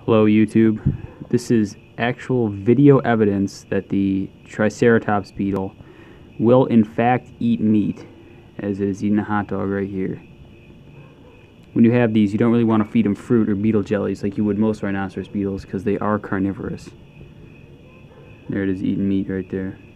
Hello YouTube. This is actual video evidence that the Triceratops beetle will in fact eat meat, as it is eating a hot dog right here. When you have these, you don't really want to feed them fruit or beetle jellies like you would most rhinoceros beetles because they are carnivorous. There it is eating meat right there.